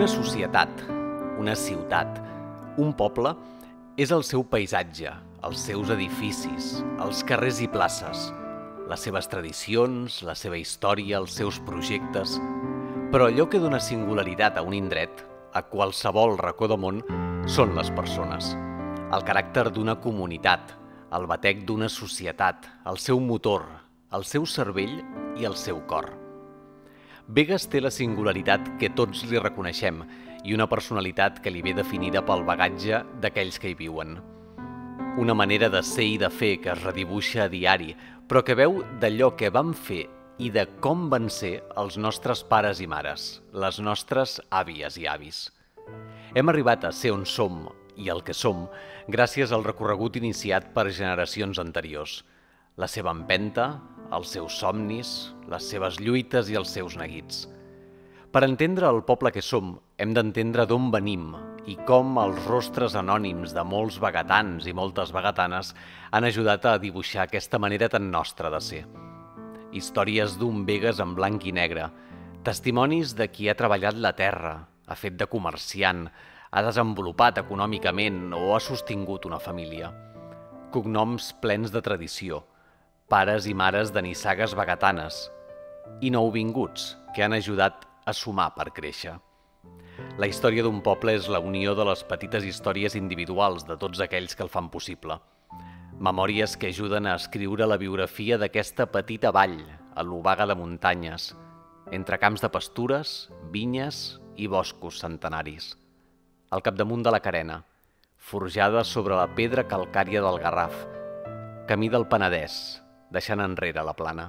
Una societat, una ciutat, un poble és el seu paisatge, els seus edificis, els carrers i places, les seves tradicions, la seva història, els seus projectes. Però allò que dona singularitat a un indret, a qualsevol racó del món, són les persones. El caràcter d'una comunitat, el batec d'una societat, el seu motor, el seu cervell i el seu cor. Begues té la singularitat que tots li reconeixem i una personalitat que li ve definida pel bagatge d'aquells que hi viuen. Una manera de ser i de fer que es redibuixa a diari, però que veu d'allò que vam fer i de com van ser els nostres pares i mares, les nostres àvies i avis. Hem arribat a ser on som i el que som gràcies al recorregut iniciat per generacions anteriors. La seva empenta, els seus somnis, les seves lluites i els seus neguits. Per entendre el poble que som, hem d'entendre d'on venim i com els rostres anònims de molts vagatans i moltes vagatanes han ajudat a dibuixar aquesta manera tan nostra de ser. Històries d'un Begues en blanc i negre, testimonis de qui ha treballat la terra, ha fet de comerciant, ha desenvolupat econòmicament o ha sostingut una família. Cognoms plens de tradició, pares i mares de nissagues vagatanes i nouvinguts que han ajudat a sumar per créixer. La història d'un poble és la unió de les petites històries individuals de tots aquells que el fan possible. Memòries que ajuden a escriure la biografia d'aquesta petita vall, a l'obaga de muntanyes, entre camps de pastures, vinyes i boscos centenaris. Al capdamunt de la carena, forjada sobre la pedra calcària del Garraf, camí del Penedès, deixant enrere la plana.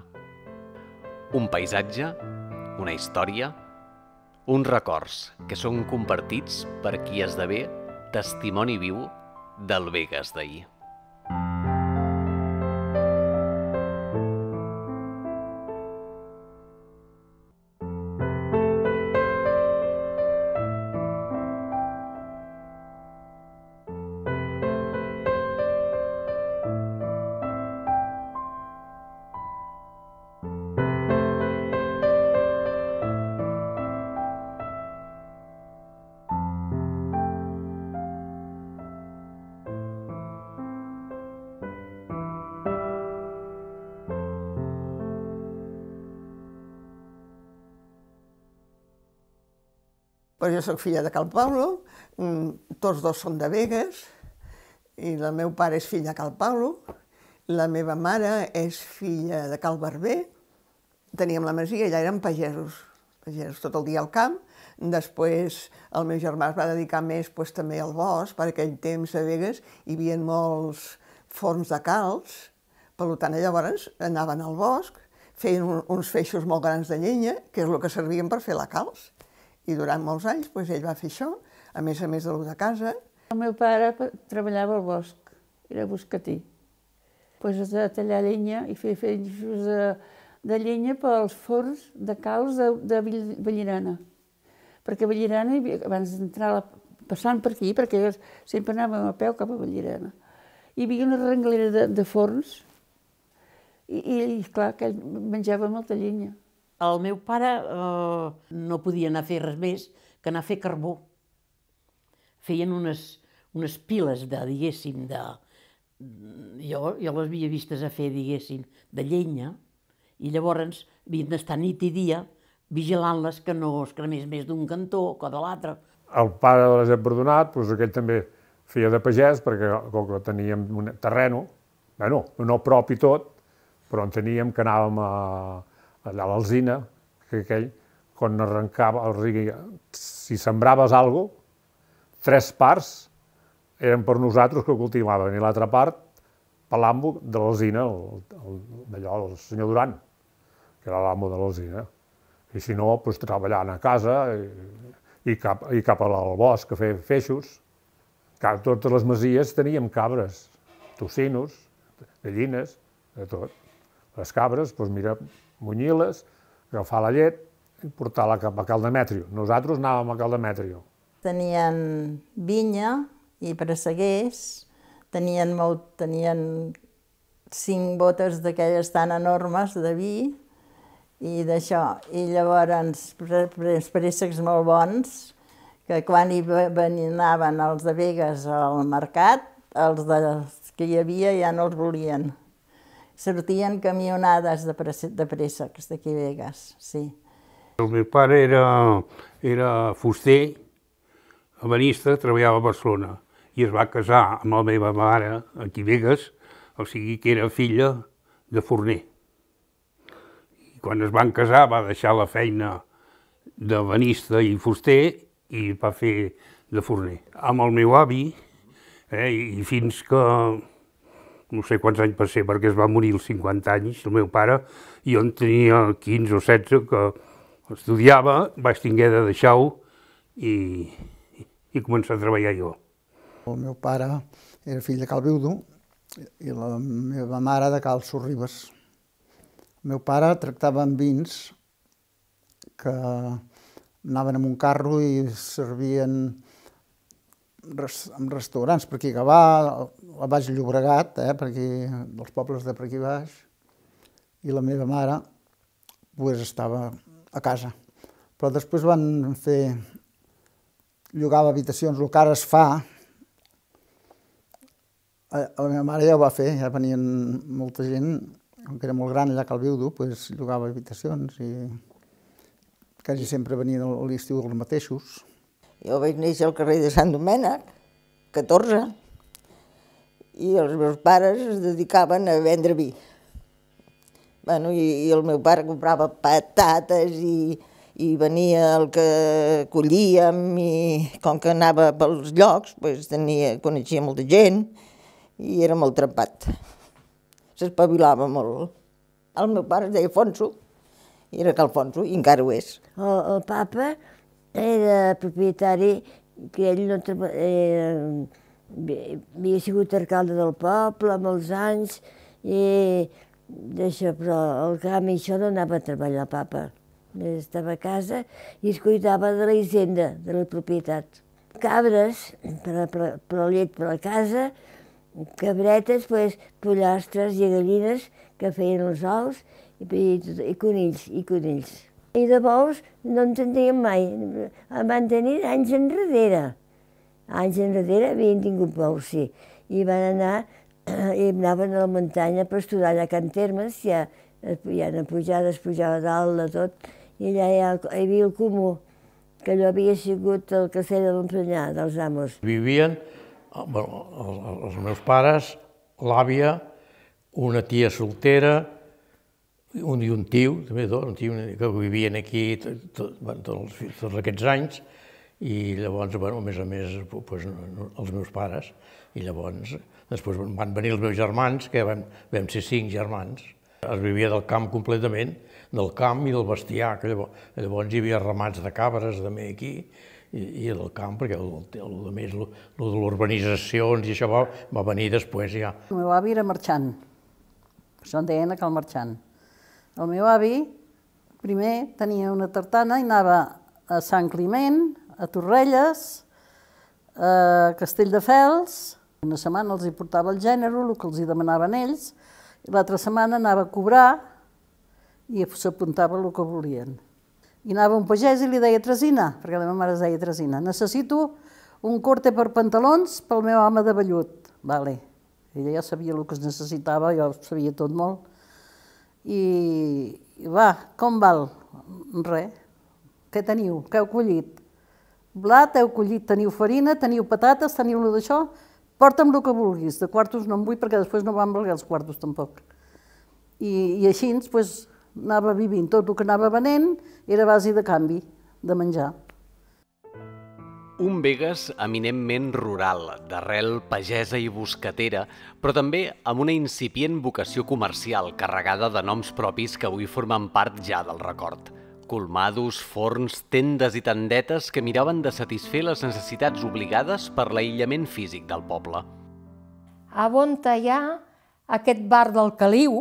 Un paisatge, una història, uns records que són compartits per qui esdevé testimoni viu del Begues d'ahir. Jo soc filla de Cal Paulo, tots dos són de Begues, i el meu pare és fill de Cal Paulo, la meva mare és filla de Cal Barber, teníem la masia i allà érem pagesos tot el dia al camp. Després el meu germà es va dedicar més també al bosc, per aquell temps a Begues hi havia molts forns de calç, per tant llavors anaven al bosc, feien uns feixos molt grans de llenya, que és el que servien per fer la calç. I durant molts anys ell va fer això, a més de lo de casa. El meu pare treballava al bosc, era boscatí. Es va tallar llenya i fer feixos de llenya pels forns de calç de Vallirana. Perquè a Vallirana, abans d'entrar passant per aquí, perquè sempre anàvem a peu cap a Vallirana, hi havia una renglera de forns i clar, que ell menjava molta llenya. El meu pare no podia anar a fer res més que anar a fer carbó. Feien unes piles de, diguéssim, jo les havia vistes a fer, diguéssim, de llenya, i llavors havien d'estar nit i dia vigilant-les que no es cremés més d'un cantó que de l'altre. El pare de l'Euseb Bordonat, aquell també feia de pagès, perquè com que teníem un terreno, no propi tot, però en teníem que anàvem allà a l'Alzina, que aquell, quan arrencava, si sembraves alguna cosa, 3 parts eren per nosaltres que ho cultivaven, i l'altra part per l'amo de l'Alzina, el senyor Duran, que era l'amo de l'Alzina. I si no, treballant a casa i cap al bosc a fer feixos. Totes les masies teníem cabres, tocinos, gallines, de tot. Les cabres, munyir-les, agafar la llet i portar-la cap a Cal Demetrio. Nosaltres anàvem a Cal Demetrio. Tenien vinya i presseguers, tenien 5 botes d'aquelles tan enormes de vi i d'això. I llavors, préssecs molt bons, que quan anaven els de Begues al mercat, els que hi havia ja no els volien. Sortien camionades de préssecs d'aquí a Begues, sí. El meu pare era fuster, ebenista, treballava a Barcelona i es va casar amb la meva mare aquí a Begues, o sigui que era filla de forner. I quan es van casar va deixar la feina d'ebenista i fuster i va fer de forner. Amb el meu avi, i fins que no sé quants anys va ser, perquè es va morir als 50 anys, el meu pare, i jo en tenia 15 o 16, que estudiava, vaig tinguer de deixar-ho i començar a treballar jo. El meu pare era fill de Cal Viudo i la meva mare de Cal Sorribes. El meu pare tractava amb vins que anaven amb un carro i servien en restaurants per aquí a Gavà, a Baix Llobregat, per aquí, dels pobles de per aquí baix, i la meva mare estava a casa. Però després van fer llogava habitacions, el que ara es fa. La meva mare ja ho va fer, ja venien molta gent, com que era molt gran allà a Cal Viudo, llogava habitacions i quasi sempre venien a l'estiu els mateixos. Jo vaig néixer al carrer de Sant Domènec, 14, i els meus pares es dedicaven a vendre vi. I el meu pare comprava patates i venia el que collíem i com que anava pels llocs, coneixia molta gent i era molt trempat. S'espavilava molt. El meu pare es deia Afonso, era Calfonso i encara ho és. El papa era propietari, que ell no havia sigut alcalde del poble molts anys, però al camp i això no anava a treballar el papa. Estava a casa i es cuidava de la hisenda, de la propietat. Cabres per la llet per la casa, cabretes, pollastres i gallines que feien els ous i conills. I de bous no en teníem mai, en van tenir anys enrere. Anys enrere havien tingut bous, sí. I anaven a la muntanya per estudar allà a Can Termes, ja en pujada, es pujava dalt de tot, i allà hi havia el Comú, que allò havia sigut el castell de l'Emprenyà, dels amos. Vivien els meus pares, l'àvia, una tia soltera, i un tio, també un tio que vivien aquí tots aquests anys, i llavors, a més, els meus pares, i llavors després van venir els meus germans, que vam ser 5 germans. Es vivia del camp completament, del camp i del bestiar, que llavors hi havia ramats de cabres també aquí, i del camp, perquè el de l'urbanitzacions i això va venir després ja. El meu avi era marxant, això en deien el marxant. El meu avi primer tenia una tartana i anava a Sant Climent, a Torrelles, a Castelldefels. Una setmana els hi portava el gènere, el que els hi demanaven ells, i l'altra setmana anava a cobrar i s'apuntava el que volien. I anava a un pagès i li deia Tresina, perquè la meva mare es deia Tresina, necessito un corte per pantalons pel meu home de vellut. Vale. Ella ja sabia el que es necessitava, jo sabia tot molt. I va, com val? Res. Què teniu? Què heu collit? Blat, heu collit, teniu farina, teniu patates, teniu allò d'això, porta'm el que vulguis. De quartos no en vull perquè després no van valer els quartos tampoc. I així anava vivint. Tot el que anava venent era a base de canvi, de menjar. Un Begues eminentment rural, d'arrel pagesa i boscatera, però també amb una incipient vocació comercial carregada de noms propis que avui formen part ja del record. Colmados, forns, tendes i tendetes que miraven de satisfer les necessitats obligades per l'aïllament físic del poble. A on hi ha aquest bar del Caliu,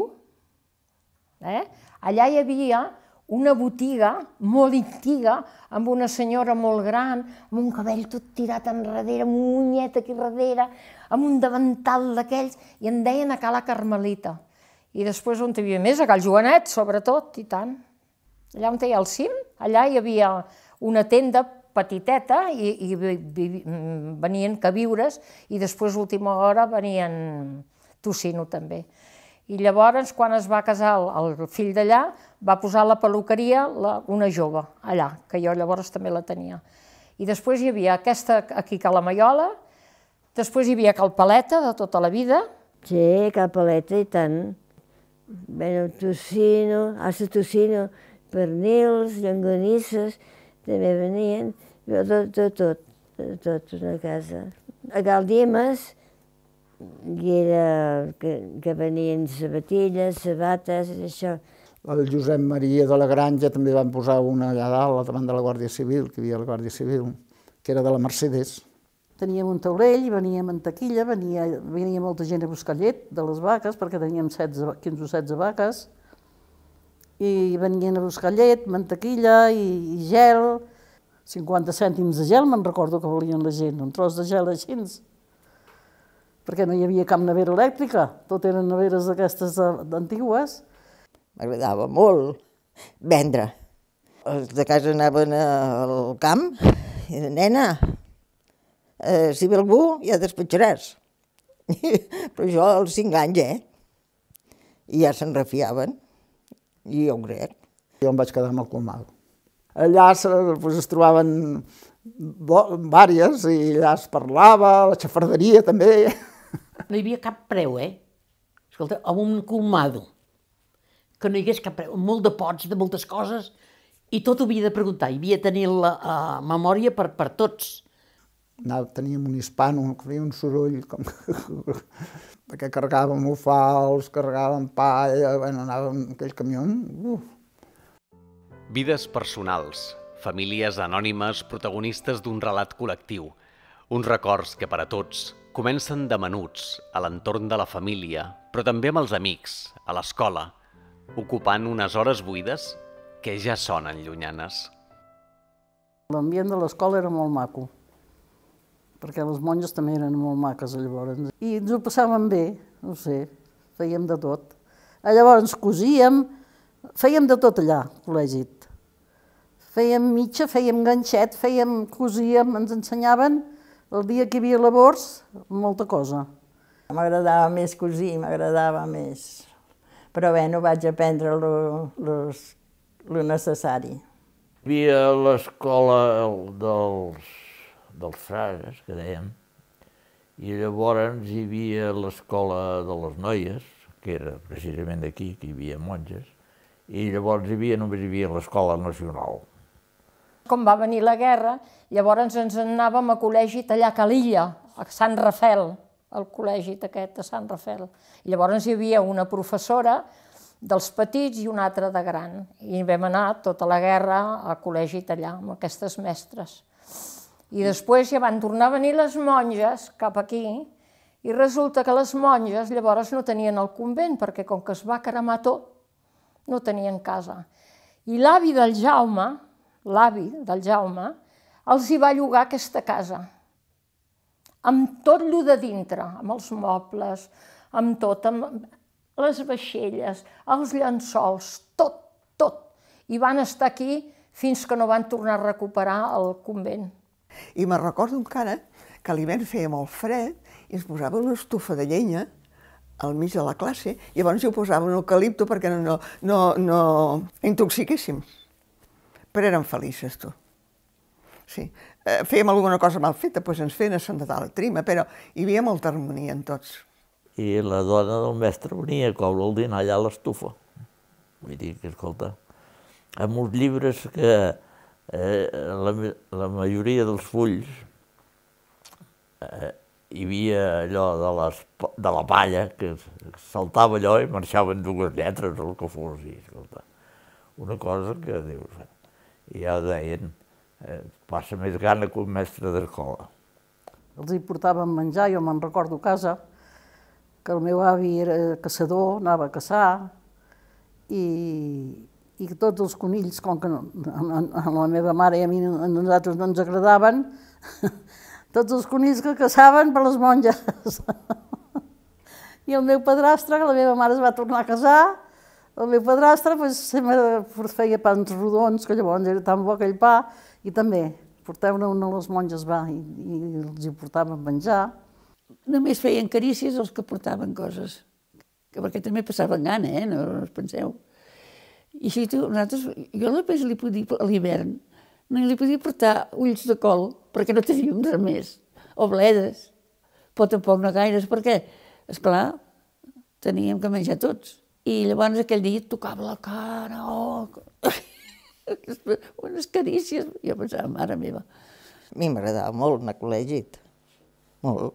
allà hi havia una botiga molt antiga, amb una senyora molt gran, amb un cabell tot tirat enrere, amb un unyet aquí darrere, amb un davantal d'aquells, i en deien a Cala Carmelita. I després on hi havia més? A Cal Joanet, sobretot, i tant. Allà on hi ha el cim, allà hi havia una tenda petiteta i venien queviures i després, a última hora, venien tocino també. I llavors, quan es va casar el fill d'allà, va posar la peluqueria una jove, allà, que jo llavors també la tenia. I després hi havia aquesta aquí, Ca la Maiola, després hi havia Cal Paleta, de tota la vida. Sí, Cal Paleta, i tant. Bueno, tocino, assa tocino, pernils, llonganisses, també venien, tot una casa. A Cal Dimes, i era que venien sabatilles, sabates, això. El Josep Maria de la Granja també van posar una allà dalt, davant de la Guàrdia Civil, que hi havia la Guàrdia Civil, que era de la Mercedes. Teníem un taulell, venia mantequilla, venia molta gent a buscar llet de les vaques, perquè teníem 15 o 16 vaques, i venien a buscar llet, mantequilla i gel, 50 cèntims de gel, me'n recordo que volien la gent, un tros de gel així, perquè no hi havia cap nevera elèctrica, tot eren neveres d'aquestes antigues. M'agradava molt vendre. Els de casa anaven al camp i de nena, si ve algú ja despatxaràs. Però jo als 5 anys, i ja se'n refiaven, i jo ho crec. Jo em vaig quedar amb el colmado. Allà es trobaven vàries i allà es parlava, la xafarderia també. No hi havia cap preu, Escolta, amb un colmado, que no hi hagués cap preu, molt de pots, de moltes coses, i tot ho havia de preguntar, hi havia de tenir la memòria per tots. Teníem un hispano que feia un soroll, perquè carregàvem ofals, carregàvem palla, anàvem en aquell camió. Vides personals, famílies anònimes protagonistes d'un relat col·lectiu, uns records que per a tots comencen de menuts, a l'entorn de la família, però també amb els amics, a l'escola, ocupant unes hores buides que ja sonen llunyanes. L'ambient de l'escola era molt maco, perquè les monges també eren molt maques llavors. I ens ho passàvem bé, no sé, fèiem de tot. Llavors cosíem, fèiem de tot allà, al col·legi. Fèiem mitja, fèiem ganxet, cosíem, ens ensenyaven el dia que hi havia labors, molta cosa. M'agradava més cosir, m'agradava més. Però bé, no vaig aprendre lo necessari. Hi havia l'escola dels frares, que dèiem, i llavors hi havia l'escola de les noies, que era precisament d'aquí, que hi havia monges, i llavors només hi havia l'escola nacional. Com va venir la guerra, llavors ens anàvem a col·legi allà a Calilla, a Sant Rafel, al col·legi aquest de Sant Rafel. I llavors hi havia una professora dels petits i una altra de gran. I vam anar tota la guerra a col·legi allà, amb aquestes mestres. I després ja van tornar a venir les monges cap aquí, i resulta que les monges llavors no tenien el convent, perquè com que es va cremar tot, no tenien casa. I l'avi del Jaume, els hi va llogar aquesta casa, amb tot allò de dintre, amb els mobles, amb tot, amb les vaixelles, els llençols, tot. I van estar aquí fins que no van tornar a recuperar el convent. I me'n recordo encara que a l'hivern feia molt fred i ens posava una estufa de llenya al mig de la classe, i llavors hi ho posaven un eucalipto perquè no intoxiquéssim. Però érem felices, tu. Sí. Fèiem alguna cosa mal feta, doncs ens feien a Sant Nadal Trima, però hi havia molta harmonia en tots. I la dona del mestre venia a coure el dinar allà a l'estufa. Vull dir que, escolta, amb uns llibres que la majoria dels fulls hi havia allò de la palla, que saltava allò i marxaven 2 lletres o el que fos. Escolta, una cosa que dius... I ja deien, passa més gana que un mestre d'escola. Els hi portàvem menjar, jo me'n recordo a casa, que el meu avi era caçador, anava a caçar, i tots els conills, com que a la meva mare i a nosaltres no ens agradaven, tots els conills que caçaven per les monges. I el meu padrastre, que la meva mare es va tornar a casar, el meu padrastre sempre feia pans rodons, que llavors era tan bo aquell pa, i també portaven una de les monges i els hi portaven menjar. Només feien carícies els que portaven coses, perquè també passaven gana, no us penseu. I així nosaltres, jo només li podia, a l'hivern, no li podia portar ulls de col, perquè no teníem res més, o bledes, però tampoc no gaires, perquè, esclar, teníem que menjar tots. I llavors aquell dia et tocava la cara, unes carícies. Jo pensava, mare meva. A mi m'agradava molt anar a col·legi, molt.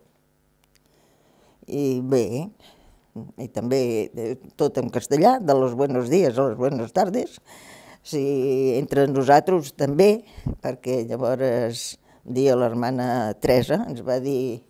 I bé, i també tot en castellà, de los buenos días a los buenas tardes. Sí, entre nosaltres també, perquè llavors un dia l'hermana Teresa ens va dir: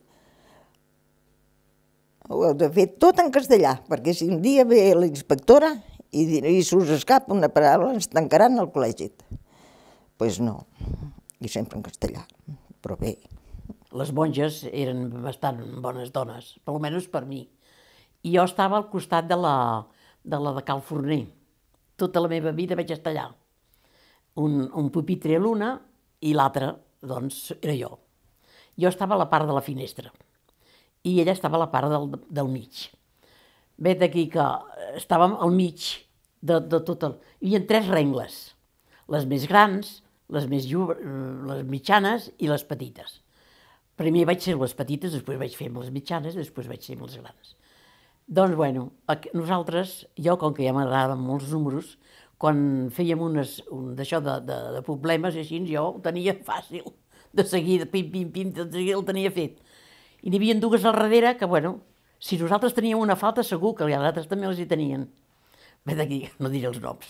ho heu de fer tot en castellà, perquè si un dia ve la inspectora i s'us escapa una paraula ens tancaran el col·legi. Doncs no, i sempre en castellà, però bé. Les monges eren bastant bones dones, per almenys per mi. I jo estava al costat de la de Cal Forner. Tota la meva vida vaig estar allà. Un pupitre a l'una i l'altre, doncs, era jo. Jo estava a la part de la finestra i ella estava a la part del mig. Vet aquí que estàvem al mig de tot el... Hi havia 3 rengles, les més grans, les mitjanes i les petites. Primer vaig ser les petites, després vaig fer amb les mitjanes, després vaig ser amb les grans. Doncs, bueno, nosaltres, jo, com que ja m'agradaven molts números, quan fèiem d'això de problemes i així, jo ho tenia fàcil. De seguida, pim, pim, pim, de seguida el tenia fet. I n'hi havia 2 al darrere que, bueno, si nosaltres teníem una falta, segur que els altres també els hi tenien. Vet aquí, no diré els noms.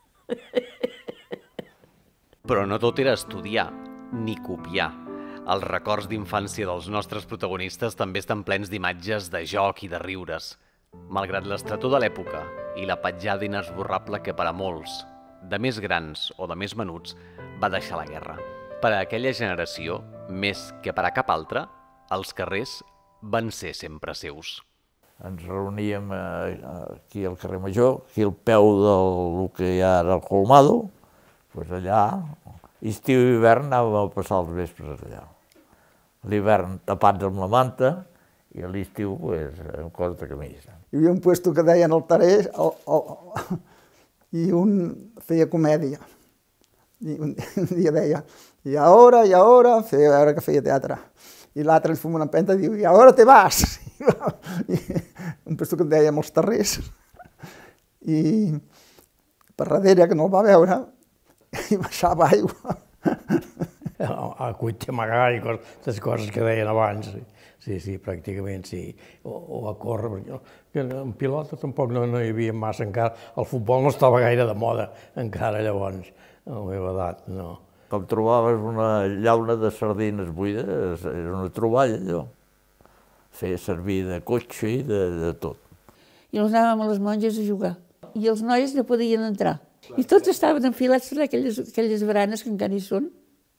Però no tot era estudiar, ni copiar. Els records d'infància dels nostres protagonistes també estan plens d'imatges de joc i de riures. Malgrat l'estretor de l'època i la petjada inesborrable que per a molts, de més grans o de més menuts, va deixar la guerra. Per a aquella generació, més que per a cap altra, els carrers van ser sempre seus. Ens reuníem aquí al carrer Major, aquí al peu del que hi ha ara el Colmado, doncs allà, estiu i hivern anàvem a passar els vespres allà. L'hivern tapats amb la manta i a l'estiu amb coses de camisa. Hi havia un puesto que deien el Tarés i un feia comèdia. I un dia deia, i ara, feia veure que feia teatre. I l'altre ens fuma una empenta i diu, i ara te vas. I un puesto que dèiem els Tarrés. I per darrere, que no el va veure, i baixava aigua. A cuita amagar i les coses que deien abans. Sí, pràcticament sí. O a córrer, perquè en pilota tampoc no hi havia massa encara. El futbol no estava gaire de moda encara llavors, a la meva edat, no. Com trobaves una llauna de sardines buides, era una troballa allò. Feia servir de cotxe i de tot. I els anàvem a les monges a jugar. I els nois no podien entrar. I tots estaven enfilats per aquelles baranes que encara hi són.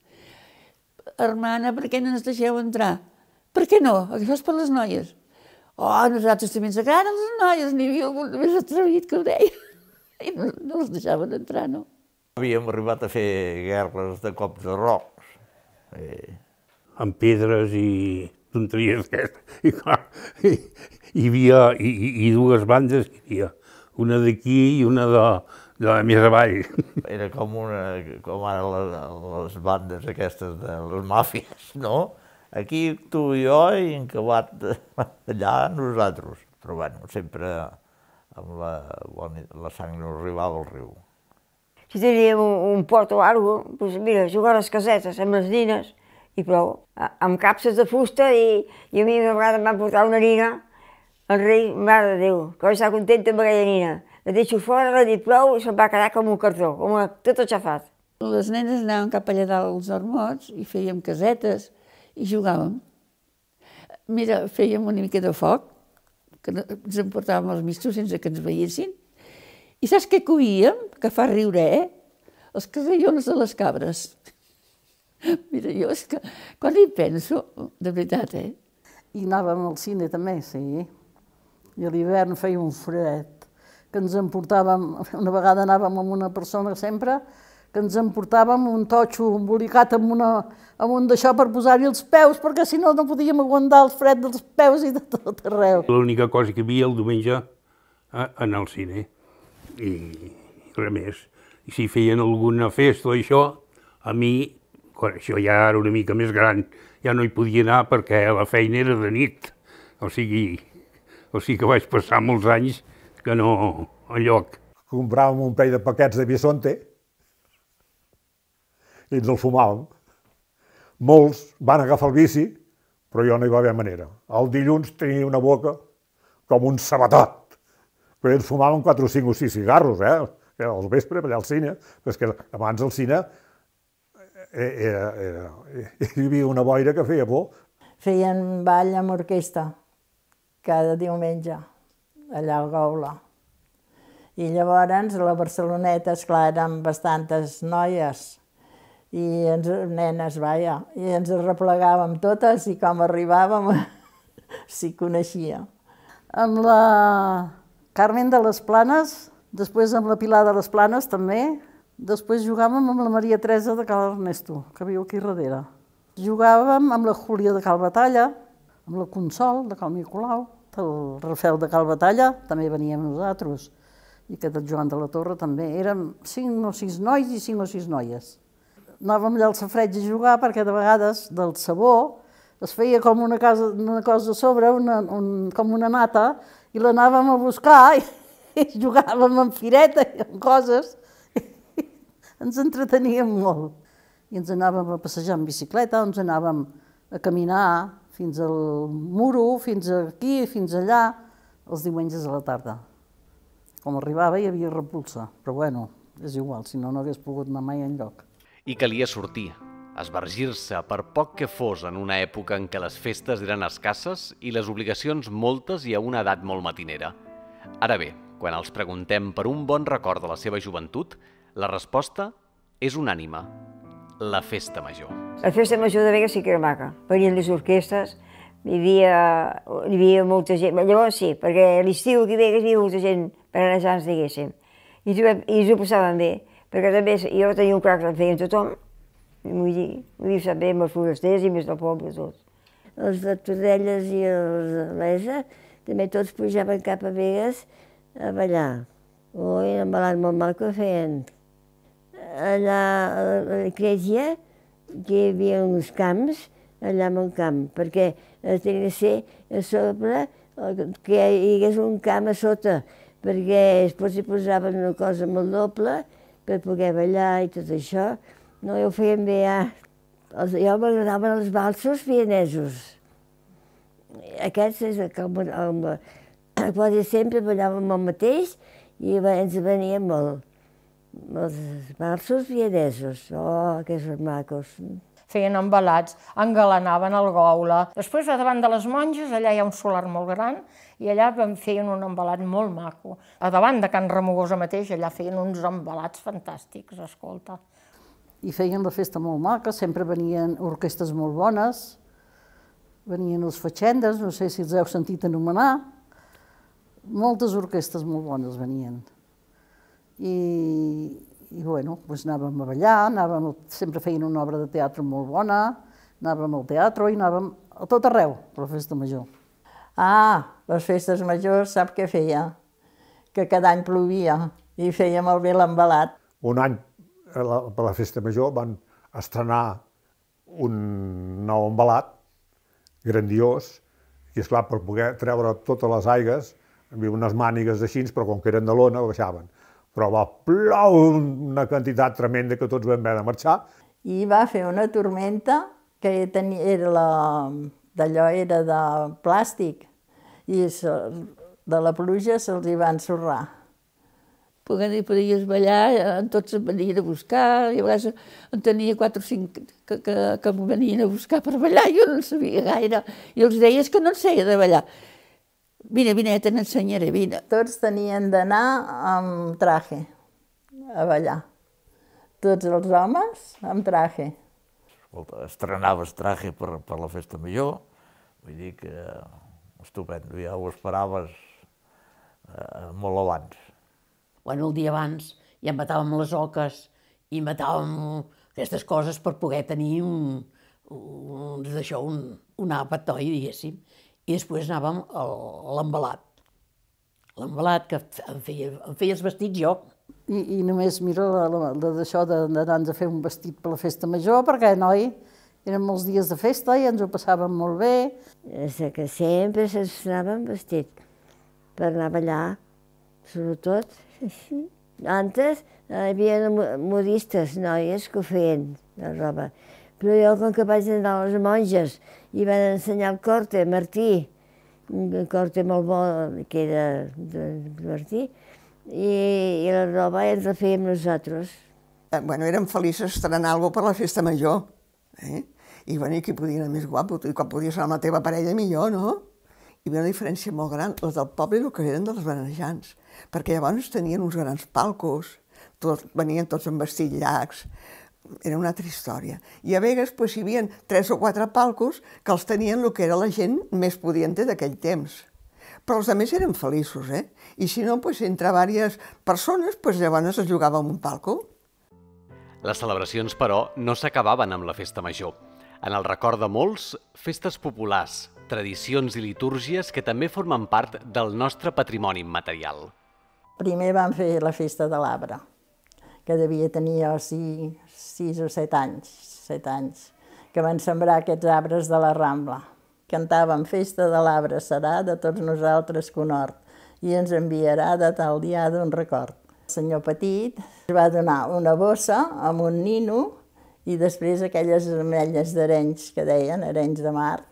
Hermana, per què no ens deixeu entrar? Per què no? Això és per les noies. Oh, nosaltres també ens agraden les noies, n'hi havia algun més atrevit que ho deia. I no les deixaven entrar, no. Havíem arribat a fer guerres de cops de rocs. Amb pedres i tonteries d'aquestes. I clar, hi havia 2 bandes, una d'aquí i una de més avall. Era com ara les bandes aquestes de les màfies, no? Aquí tu i jo i en acabat allà nosaltres. Però bueno, sempre amb la sang no arribava al riu. Si teníem un port o alguna cosa, doncs mira, jugar a les casetes amb les nines i prou. Amb capses de fusta i a mi una vegada em van portar una nina, el rei, mare de Déu, que vaig estar contenta amb aquella nina. La deixo fora, l'he dit prou i se'n va quedar com un cartró, com tot aixafat. Les nenes anaven cap allà dalt als hormots i fèiem casetes i jugàvem. Mira, fèiem una mica de foc, que ens emportàvem els mistos sense que ens veiessin. I saps què coíem? Que fa riure, Els carrillons de les cabres. Mira, jo és que quan hi penso, de veritat, I anàvem al cine també, sí. I a l'hivern feia un fred, que ens emportàvem, una vegada anàvem amb una persona sempre, que ens emportàvem un totxo embolicat amb un d'això per posar-hi els peus, perquè si no, no podíem aguantar el fred dels peus i de tot arreu. L'única cosa que hi havia el diumenge en el cine, i res més. I si feien alguna festa o això, a mi, quan això ja era una mica més gran, ja no hi podia anar perquè la feina era de nit. O sigui que vaig passar molts anys que no enlloc. Compràvem un parell de paquets de Bisonte i ens el fumàvem. Molts van agafar el bici, però jo no hi va haver manera. El dilluns tenia una boca com un sabatot. Però ens fumàvem 4 o 5 o 6 cigarros, al vespre, allà al cine, però és que abans al cine hi havia una boira que feia por. Feien ball amb orquestra cada diumenge, allà al Goula. I llavors a la Barceloneta, esclar, eren bastantes noies i nenes, vaja, i ens arreplegàvem totes i com arribàvem s'hi coneixia. Amb la Carmen de les Planes, després amb la Pilar de les Planes també, després jugàvem amb la Maria Teresa de Cal Ernesto, que viu aquí darrere. Jugàvem amb la Júlia de Cal Batalla, amb la Consol de Cal Nicolau, el Rafel de Cal Batalla, també veníem nosaltres, i aquest el Joan de la Torre també. Érem 5 o 6 nois i 5 o 6 noies. Anàvem allà al safareig a jugar perquè de vegades del sabó es feia com una cosa a sobre, com una nata, i l'anàvem a buscar i jugàvem amb fireta i amb coses. Ens entreteníem molt. I ens anàvem a passejar en bicicleta, ens anàvem a caminar fins al muro, fins aquí, fins allà, els diumenges a la tarda. Com arribava hi havia repulsa, però bueno, és igual, si no, no hagués pogut anar mai enlloc. I calia sortir, esbargir-se, per poc que fos en una època en què les festes eren escasses i les obligacions moltes i a una edat molt matinera. Ara bé, quan els preguntem per un bon record de la seva joventut, la resposta és unànime: la festa major. La festa major de Vega sí que era maca. Venien les orquestres, hi havia molta gent. Llavors sí, perquè a l'estiu aquí a Vegas hi havia molta gent perenejants, diguéssim. I ens ho passàvem bé, perquè també jo tenia un crac que feien tothom. Vull dir, ho sap bé amb els forasters i més del poble, tot. Els de Tordelles i els de Lesa també tots pujaven cap a Vegas a ballar. Ui, un ballat molt mal que feien. Allà a l'església, que hi havia uns camps, allà en un camp, perquè tenia de ser a sobre, que hi hagués un camp a sota, perquè després hi posaven una cosa molt doble per poder ballar i tot això. No, ho feien bé, ja. Jo m'agradaven els valsos vienesos. Aquests és quasi sempre ballàvem el mateix i ens venia molt. Els valsos vienesos, que són macos. Feien embalats, engalanaven el Goula. Després, a davant de les monges, allà hi ha un solar molt gran, i allà feien un embalat molt maco. A davant de Can Remogosa mateix, allà feien uns embalats fantàstics, escolta. I feien la festa molt maca, sempre venien orquestres molt bones, venien els Fatxendes, no sé si els heu sentit anomenar, moltes orquestres molt bones venien. I bueno, doncs anàvem a ballar, sempre feien una obra de teatre molt bona, anàvem al teatre i anàvem a tot arreu, a la festa major. Les festes majors, sap què feia? Que cada any plovia i feia molt bé l'embalat. Un any, per la festa major, van estrenar un nou embalat grandiós i, esclar, per poder treure totes les aigues, hi havia unes mànigues així, però com que eren de lona, baixaven. Però va ploure una quantitat tremenda que tots vam haver de marxar. I va fer una tormenta que d'allò era de plàstic i de la pluja se'ls hi va ensorrar. Perquè no hi podies ballar, tots em venien a buscar, i a vegades en tenia 4 o 5 que em venien a buscar per ballar, jo no en sabia gaire. I els deies que no en sabia de ballar. Vine, te n'ensenyaré, vine. Tots tenien d'anar amb traje a ballar. Tots els homes amb traje. Escolta, estrenaves traje per la festa major, vull dir que estupendo, ja ho esperaves molt abans. Bueno, el dia abans ja matàvem les oques i matàvem aquestes coses per poder tenir un àpat, oi, diguéssim. I després anàvem a l'embalat. L'embalat, que em feia els vestits jo. I només miro d'això d'anar-nos a fer un vestit per la festa major, perquè, noi, eren molts dies de festa i ens ho passàvem molt bé. Que sempre s'anàvem vestit per anar a ballar, sobretot. Antes hi havia modistes, noies, que ho feien, la roba. Però jo, com que vaig anar a les monges i van ensenyar el corte, Martí, un corte molt bo que era de Martí, i la roba ens la fèiem nosaltres. Bueno, érem feliços estrenar alguna per la festa major. I bueno, qui podia anar més guapo? I quan podies anar amb la teva parella, millor, no? Hi havia una diferència molt gran, les del poble i el que eren dels benejants, perquè llavors tenien uns grans palcos, venien tots amb vestits llargs, era una altra història. I a Begues hi havia 3 o 4 palcos que els tenien el que era la gent més pudiente d'aquell temps. Però els altres eren feliços, I si no, entre diverses persones, llavors es jugava en un palco. Les celebracions, però, no s'acabaven amb la festa major. En el record de molts, festes populars, tradicions i litúrgies que també formen part del nostre patrimoni immaterial. Primer vam fer la festa de l'arbre, que devia tenir 6 o 7 anys, que van sembrar aquests arbres de la Rambla. Cantàvem festa de l'arbre serà de tots nosaltres conhort i ens enviarà de tal dia d'un record. El senyor Petit ens va donar una bossa amb un nino i després aquelles ametlles d'Arenys que deien, Arenys de Mart,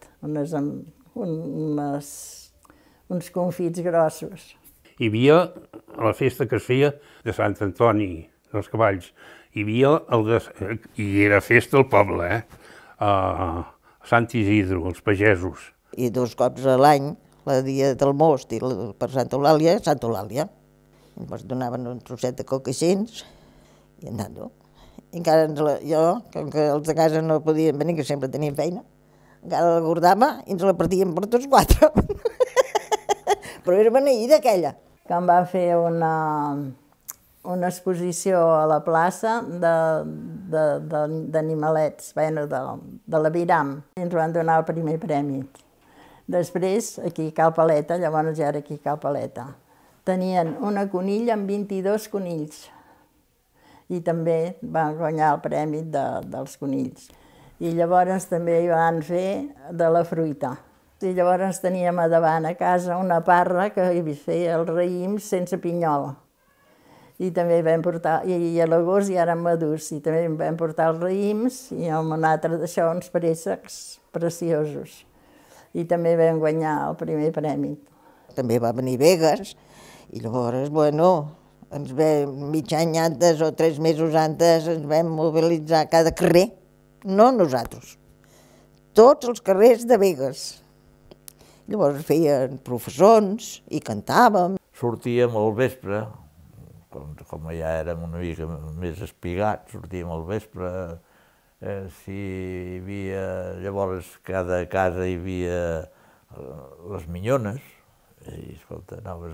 uns confits grossos. Hi havia la festa que es feia de Sant Antoni dels Cavalls. I era festa al poble, Sant Isidre, els pagesos. I 2 cops a l'any, el dia del most i per Santa Eulàlia. Ens donaven un trosset de cocaixins i andant-ho. I encara jo, com que els de casa no podien venir, que sempre tenien feina, encara la guardava i ens la partíem per tots 4. Però era beneïda aquella. Quan va fer una exposició a la plaça d'animalets, de l'aviram, i ens van donar el primer premi. Després, aquí a Cal Paleta, llavors ja era aquí a Cal Paleta, tenien una conilla amb 22 conills i també van guanyar el premi dels conills. I llavors també hi van fer de la fruita. I llavors teníem a davant a casa una parra que hi feia els raïms sense pinyol. I també vam portar, i a l'agost ja eren madurs, i també vam portar els raïms i amb un altre d'això uns préssecs preciosos. I també vam guanyar el primer premi. També va venir Begues i llavors, ens vam mig any antes o 3 mesos antes ens vam mobilitzar a cada carrer, no nosaltres, tots els carrers de Begues. Llavors feien professons i cantàvem. Sortíem al vespre, com ja érem una mica més espigats, sortíem al vespre. Si hi havia, llavors cada casa hi havia les minyones, i escolta, anaves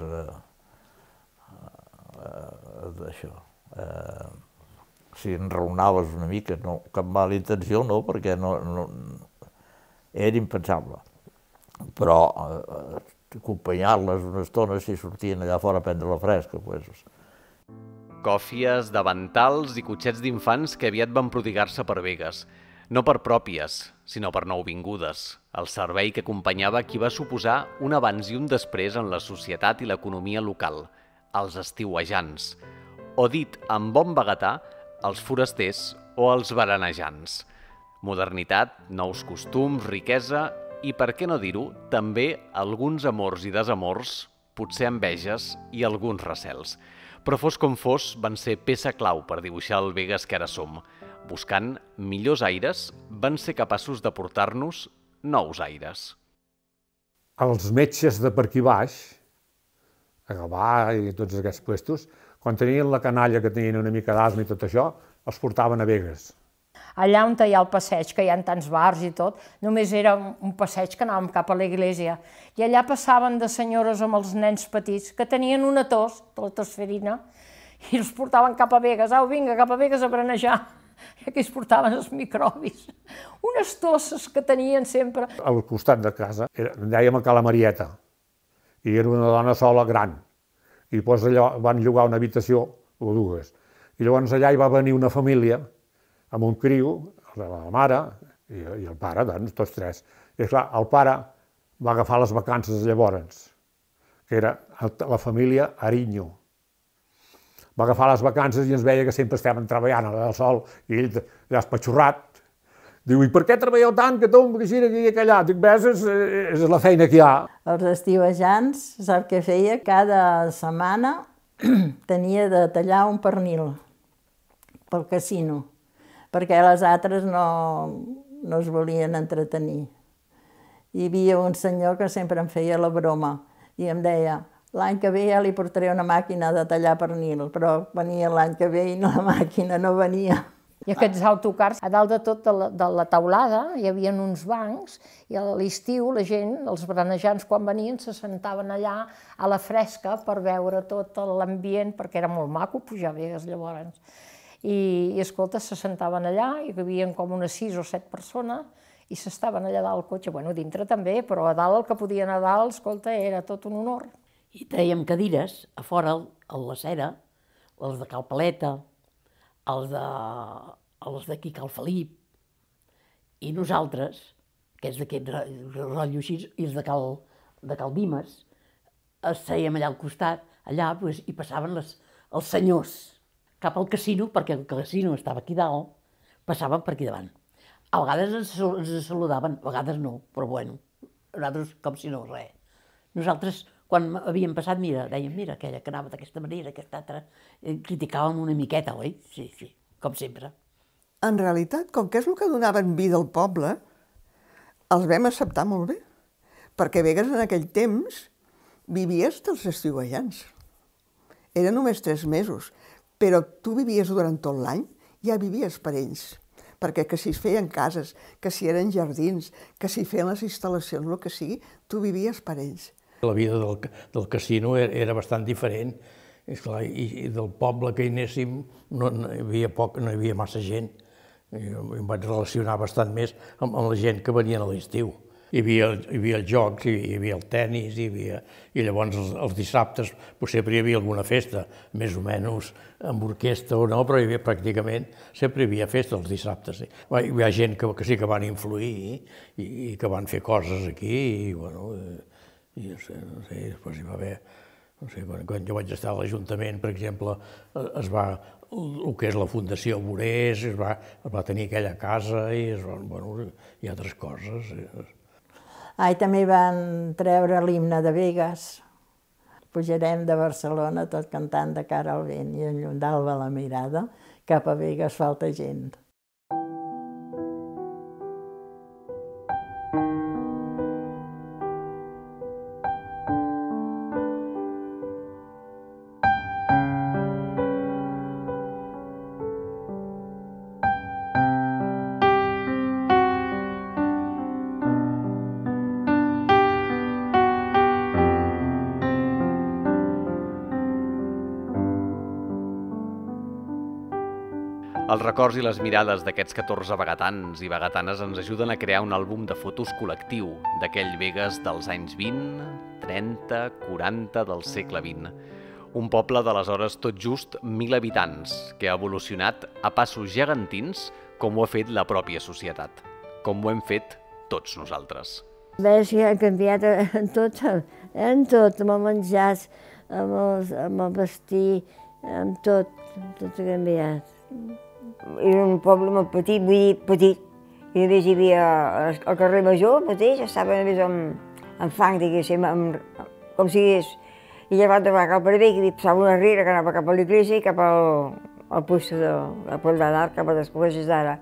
d'això. Si enraonaves una mica, no, cap mala intenció no, perquè era impensable. Però acompanyar-les una estona si sortien allà fora a prendre la fresca. Còfies, davantals i cotxets d'infants que aviat van prodigar-se per Begues. No per pròpies, sinó per nouvingudes. El servei que acompanyava qui va suposar un abans i un després en la societat i l'economia local, els estiuejants. O dit en bon vaguetà, els forasters o els berenejants. Modernitat, nous costums, riquesa i, per què no dir-ho, també alguns amors i desamors, potser enveges i alguns recels. Però fos com fos, van ser peça clau per dibuixar el Begues que ara som. Buscant millors aires, van ser capaços de portar-nos nous aires. Els metges de per aquí baix, a Gavà i tots aquests puestos, quan tenien la canalla que tenien una mica d'asma i tot això, els portaven a Begues. Allà on hi ha el passeig, que hi ha tants bars i tot, només era un passeig que anàvem cap a l'església. I allà passaven de senyores amb els nens petits que tenien una tos, la tosferina, i els portaven cap a Begues. Au, vinga, cap a Begues a branejar. I aquí es portaven els microbis. Unes tosses que tenien sempre. Al costat de casa, en dèiem a Cala Marieta, i era una dona sola gran. I doncs allò van llogar una habitació, o dues. I llavors allà hi va venir una família amb un criu, la mare i el pare, doncs, tots tres. I clar, el pare va agafar les vacances llavors, que era la família Ariño. Va agafar les vacances i ens veia que sempre estaven treballant al sol, i ell allà espatxorrat. Diu, i per què treballeu tant, que tomb, que així, aquí i allà? Dic, ves, és la feina que hi ha. Els estiuejants, sap què feia? Cada setmana tenia de tallar un pernil pel casino, perquè les altres no es volien entretenir. Hi havia un senyor que sempre em feia la broma i em deia, l'any que ve ja li portaré una màquina de tallar pernil, però venia l'any que ve i la màquina no venia. I aquests autocars, a dalt de tot de la teulada, hi havia uns bancs i a l'estiu la gent, els branejants, quan venien, se sentaven allà a la fresca per veure tot l'ambient, perquè era molt maco pujar a Begues llavors. I escolta, se sentaven allà, hi havia com unes 6 o 7 persones i s'estaven allà dalt al cotxe, bueno, dintre també, però a dalt el que podien a dalt, escolta, era tot un honor. I trèiem cadires a fora, a la cera, els de Cal Paleta, els d'aquí Cal Felip, i nosaltres, que és d'aquest rotllo així, i els de Cal Dimes, sèiem allà al costat, allà, i passaven els senyors cap al casino, perquè el casino estava aquí dalt, passaven per aquí davant. A vegades ens saludaven, a vegades no, però bueno, nosaltres com si no res. Nosaltres, quan havíem passat, dèiem, mira, aquella que anava d'aquesta manera, aquesta altra, criticàvem una miqueta, oi? Sí, com sempre. En realitat, com que és el que donaven vida al poble, els vam acceptar molt bé, perquè Begues en aquell temps vivies dels estiuejants. Era només 3 mesos, però tu vivies durant tot l'any, ja vivies per ells, perquè que si es feien cases, que si eren jardins, que si feien les instal·lacions, el que sigui, tu vivies per ells. La vida del casino era bastant diferent, i del poble que hi anéssim no hi havia massa gent. Jo em vaig relacionar bastant més amb la gent que venien a l'estiu. Hi havia els jocs, hi havia el tennis, i llavors els dissabtes sempre hi havia alguna festa, més o menys amb orquestra o no, però pràcticament sempre hi havia festa els dissabtes. Hi ha gent que sí que van influir i que van fer coses aquí, i bueno, després hi va haver, quan jo vaig estar a l'Ajuntament, per exemple, el que és la Fundació Borés, es va tenir aquella casa i altres coses. També van treure l'himne de Begues. Pujarem de Barcelona tot cantant de cara al vent i en d'alba la mirada, cap a Begues falta gent. Els records i les mirades d'aquests 14 begatans i begatanes ens ajuden a crear un àlbum de fotos col·lectiu d'aquell Begues dels anys 20, 30, 40 del segle XX. Un poble d'aleshores tot just 1.000 habitants, que ha evolucionat a passos gegantins com ho ha fet la pròpia societat, com ho hem fet tots nosaltres. Veus que ha canviat en tot, amb el menjar, amb el vestir, amb tot ha canviat. Era un poble molt petit, vull dir petit. I només hi havia el carrer Major mateix, estava només amb fang, diguéssim, com si digués. I llavors va cap a Begues i passava una riera que anava cap a l'església i cap al puesto cap al d'art, cap a les col·legis d'ara.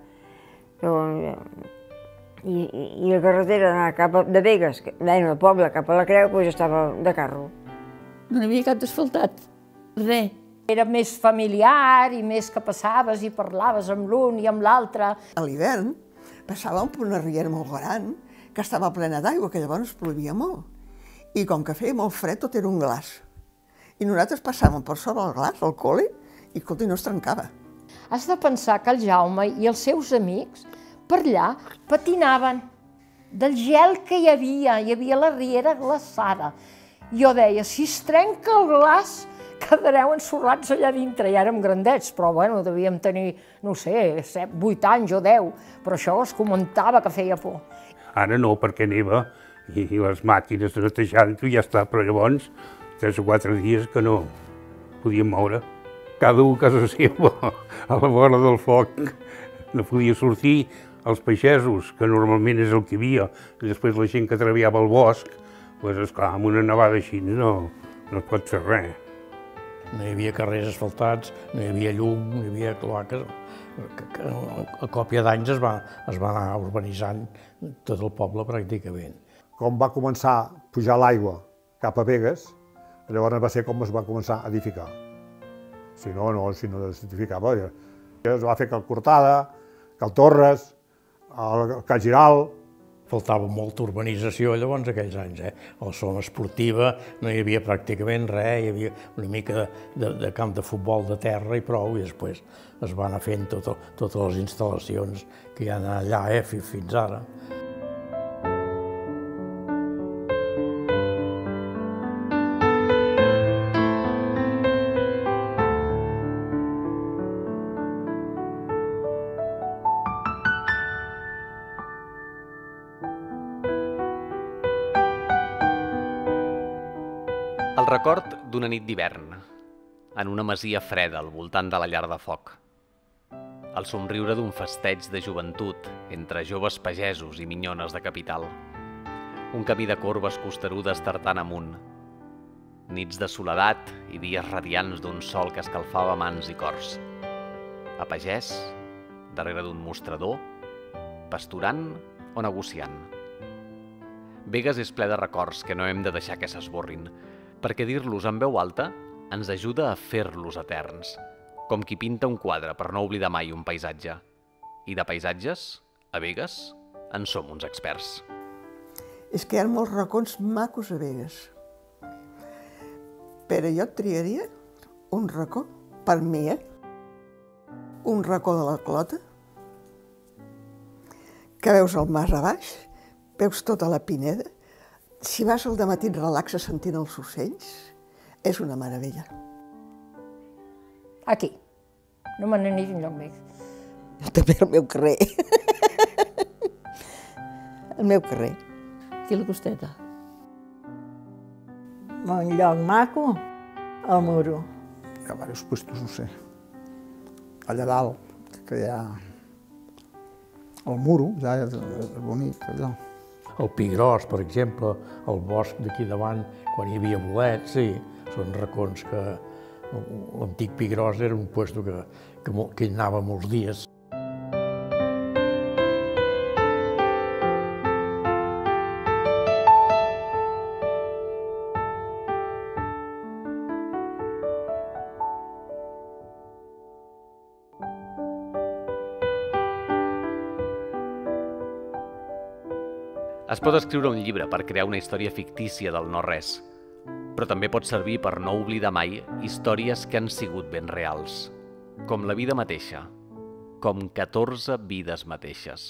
I la carretera d'anar cap de Begues, del poble cap a la Creu, doncs estava de carro. No hi havia cap d'asfaltat, res. Era més familiar i més que passaves i parlaves amb l'un i amb l'altre. A l'hivern passàvem per una riera molt gran que estava plena d'aigua, que llavors plovia molt. I com que feia molt fred, tot era un glaç. I nosaltres passàvem per sobre el glaç, al col·le, i escolta, no es trencava. Has de pensar que el Jaume i els seus amics per allà patinaven del gel que hi havia la riera glaçada. Jo deia, si es trenca el glaç, quedareu ensorrats allà dintre. I érem grandets, però bueno, devíem tenir, no sé, 7, 8 anys o 10, però això es comentava que feia por. Ara no, perquè neva i les màquines de netejant-ho ja està, però llavors 3 o 4 dies que no podíem moure. Cada un a casa seva, a la vora del foc. No podia sortir els pagesos, que normalment és el que hi havia, i després la gent que treballava al bosc, doncs esclar, amb una nevada així no es pot fer res. No hi havia carrers asfaltats, no hi havia llum, no hi havia cloaques. A còpia d'anys es va anar urbanitzant tot el poble pràcticament. Com va començar a pujar l'aigua cap a Begues, llavors va ser com es va començar a edificar. Si no s'edificava. Es va fer Cal Cortada, Cal Torres, Cal Giral. Faltava molta urbanització llavors aquells anys. A la zona esportiva no hi havia pràcticament res, hi havia una mica de camp de futbol de terra i prou, i després es van anar fent totes les instal·lacions que hi ha allà fins ara. El record d'una nit d'hivern, en una masia freda al voltant de la llar de foc. El somriure d'un festeig de joventut entre joves pagesos i minyones de capital. Un camí de corbes costerudes tartant amunt. Nits de soledat i dies radiants d'un sol que escalfava mans i cors. A pagès, darrere d'un mostrador, pasturant o negociant. Begues és ple de records que no hem de deixar que s'esborrin, perquè dir-los en veu alta ens ajuda a fer-los eterns, com qui pinta un quadre per no oblidar mai un paisatge. I de paisatges, a Begues, en som uns experts. És que hi ha molts racons macos a Begues. Però jo et triaria un racó, per mi, un racó de la Clota, que veus el mas a baix, veus tota la Pineda. Si vas al dematí et relaxes sentint els ocells, és una meravella. Aquí. No me n'anés enlloc més. Jo també al meu carrer. Al meu carrer. Aquí a la costeta. Un lloc maco, el Muro. Hi ha diversos puestos, no sé. Allà dalt, que hi ha el Muro, ja és bonic, allò. El Pi Gros, per exemple, el bosc d'aquí davant, quan hi havia bolets, sí, són racons que... L'antic Pi Gros era un puesto que hi anava molts dies. Es pot escriure un llibre per crear una història fictícia del no-res, però també pot servir per no oblidar mai històries que han sigut ben reals, com la vida mateixa, com 14 vides mateixes.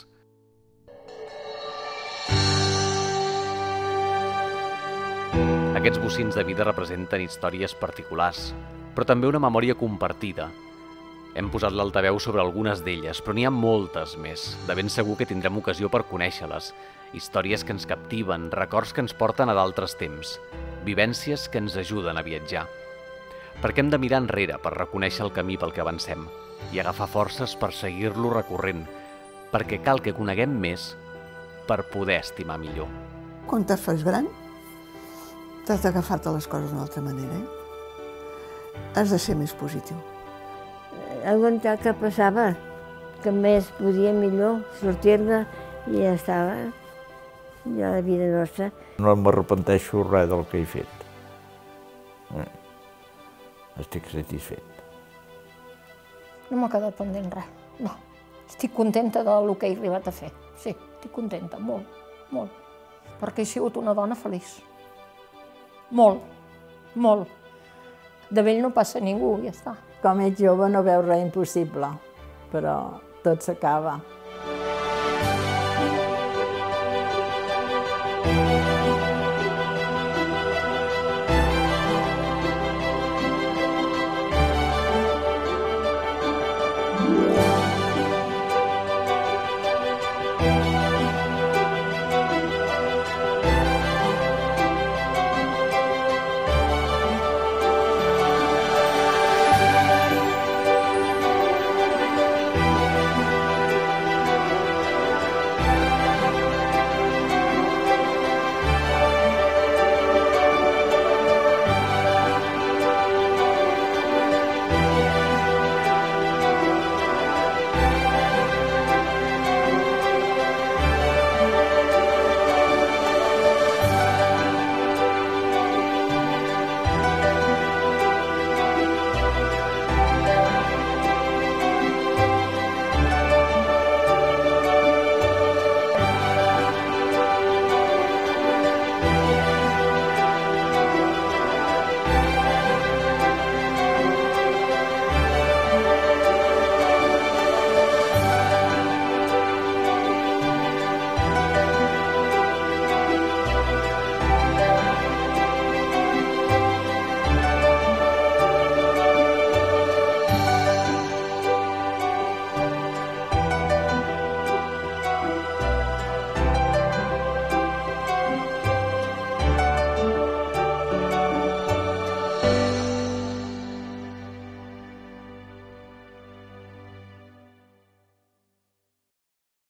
Aquests bocins de vida representen històries particulars, però també una memòria compartida. Hem posat l'altaveu sobre algunes d'elles, però n'hi ha moltes més. De ben segur que tindrem ocasió per conèixer-les. Històries que ens captiven, records que ens porten a d'altres temps, vivències que ens ajuden a viatjar. Perquè hem de mirar enrere per reconèixer el camí pel que avancem i agafar forces per seguir-lo recorrent, perquè cal que coneguem més per poder estimar millor. Quan te fas gran, t'has d'agafar-te les coses d'una altra manera. Has de ser més positiu. Aguantar el que passava, que més podia millor sortir-ne i ja estava, ja la vida nostra. No m'arrepenteixo res del que he fet. Estic satisfet. No m'ha quedat pendent res, no. Estic contenta del que he arribat a fer. Sí, estic contenta, molt, molt. Perquè he sigut una dona feliç. Molt, molt. De vell no passa ningú, ja està. Com ets jove no veus res impossible, però tot s'acaba.